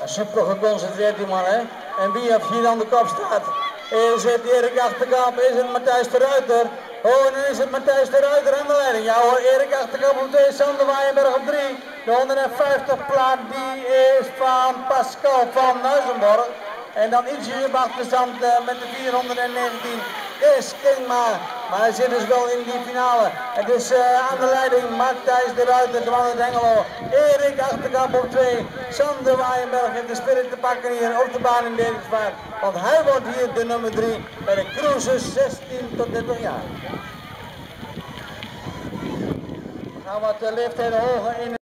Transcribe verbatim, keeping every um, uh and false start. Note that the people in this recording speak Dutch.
Super geconcentreerd die man, hè. En wie heeft hier dan de kop staat? Is het Erik Achterkamp? Is het Matthijs de Ruiter? Oh, en dan is het Matthijs de Ruiter aan de leiding. Ja hoor, Erik Achterkamp op twee, Sander Waaienberg op drie. De honderdvijftig plaat die is van Pascal van Nuizenborg. En dan ietsje op achterstand uh, met de vierhonderdnegentien is Kingma. Maar hij zit dus wel in die finale. Het is uh, aan de leiding Matthijs de Ruiter, de man uit Hengelo. Erik Achterkamp op twee. Sander Waaienberg heeft de spirit te pakken hier op de baan in Dedemsvaart. Want hij wordt hier de nummer drie bij de cruises zestien tot dertig jaar. We gaan wat uh, leeftijden hoger in.